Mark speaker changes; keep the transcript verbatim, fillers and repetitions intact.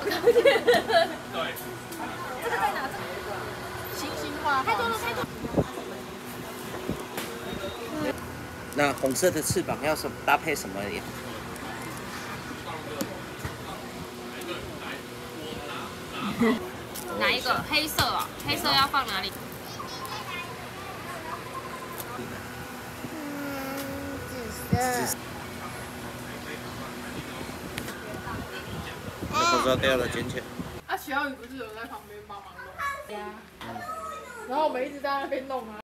Speaker 1: 高铁。对。这个在哪？这个星星花，太多了，太多。
Speaker 2: 那红色的翅膀要什么搭配什么颜？
Speaker 1: 哪一个？黑色哦，黑色要放哪里？
Speaker 3: 嗯，紫色。
Speaker 2: 口罩掉了，捡起来。
Speaker 4: 啊，徐浩宇不是有在旁边帮忙弄？呀。然后我们一直在那边弄啊。